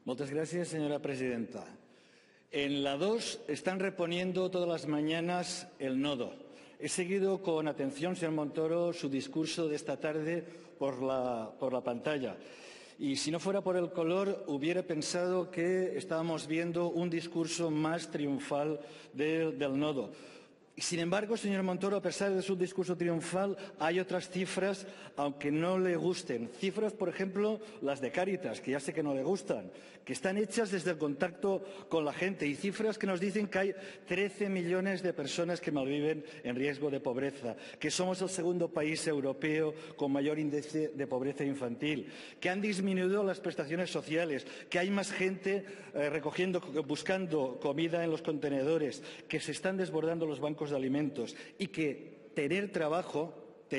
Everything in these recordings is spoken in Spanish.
Moltes gràcies, señora presidenta. En la 2 están reponiendo todas las mañanas el nodo. He seguido con atención, señor Montoro, su discurso de esta tarde por la pantalla. Y si no fuera por el color, hubiera pensado que estábamos viendo un discurso más triunfal del nodo. Sin embargo, señor Montoro, a pesar de su discurso triunfal, hay otras cifras, aunque no le gusten. Cifras, por ejemplo, las de Cáritas, que ya sé que no le gustan, que están hechas desde el contacto con la gente, y cifras que nos dicen que hay 13 millones de personas que malviven en riesgo de pobreza, que somos el segundo país europeo con mayor índice de pobreza infantil, que han disminuido las prestaciones sociales, que hay más gente buscando comida en los contenedores, que se están desbordando los bancos de alimentos y que tener trabajo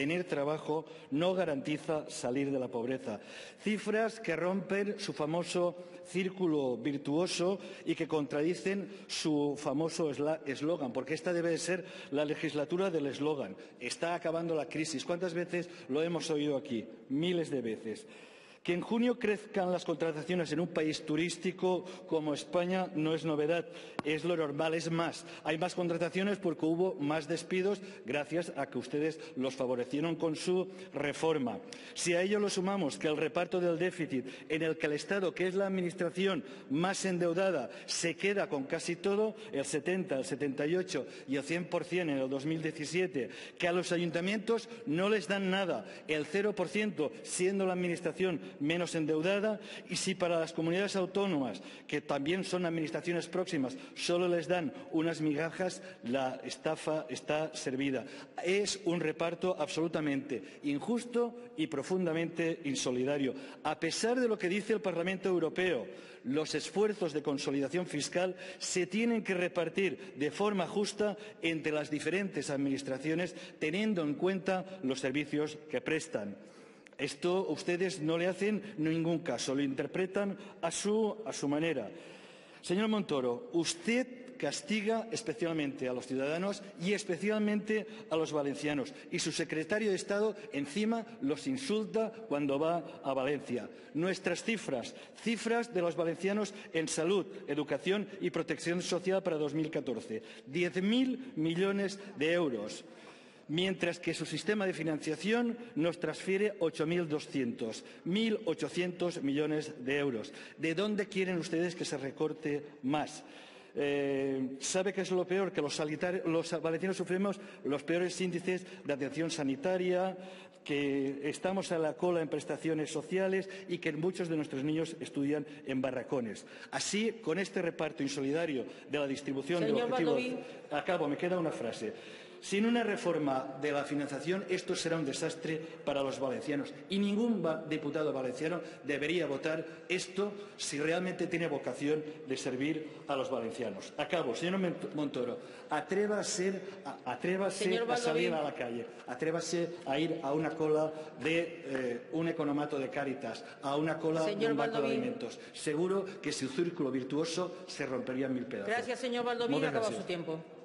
no garantiza salir de la pobreza. Cifras que rompen su famoso círculo virtuoso y que contradicen su famoso eslogan, porque esta debe de ser la legislatura del eslogan. Está acabando la crisis. ¿Cuántas veces lo hemos oído aquí? Miles de veces. Que en junio crezcan las contrataciones en un país turístico como España no es novedad, es lo normal. Es más, hay más contrataciones porque hubo más despidos gracias a que ustedes los favorecieron con su reforma. Si a ello lo sumamos que el reparto del déficit, en el que el Estado, que es la administración más endeudada, se queda con casi todo, el 70, el 78 y el 100% en el 2017, que a los ayuntamientos no les dan nada, el 0%, siendo la administración menos endeudada, y si para las comunidades autónomas, que también son administraciones próximas, solo les dan unas migajas, la estafa está servida. Es un reparto absolutamente injusto y profundamente insolidario. A pesar de lo que dice el Parlamento Europeo, los esfuerzos de consolidación fiscal se tienen que repartir de forma justa entre las diferentes administraciones, teniendo en cuenta los servicios que prestan. Esto ustedes no le hacen ningún caso, lo interpretan a su manera. Señor Montoro, usted castiga especialmente a los ciudadanos y especialmente a los valencianos, y su secretario de Estado encima los insulta cuando va a Valencia. Nuestras cifras de los valencianos en salud, educación y protección social para 2014, 10.000 millones de euros. Mientras que su sistema de financiación nos transfiere 8.200, 1.800 millones de euros. ¿De dónde quieren ustedes que se recorte más? ¿Sabe qué es lo peor? Que los valencianos sufrimos los peores índices de atención sanitaria, que estamos a la cola en prestaciones sociales y que muchos de nuestros niños estudian en barracones. Así, con este reparto insolidario de la distribución del objetivo... Acabo, me queda una frase. Sin una reforma de la financiación, esto será un desastre para los valencianos. Y ningún diputado valenciano debería votar esto si realmente tiene vocación de servir a los valencianos. Acabo. Señor Montoro, atrévase a salir a la calle, atrévase a ir a una cola de un economato de Cáritas, a una cola de un banco de alimentos. Seguro que su círculo virtuoso se rompería en mil pedazos. Gracias, señor Baldoví. Ha acabado su tiempo.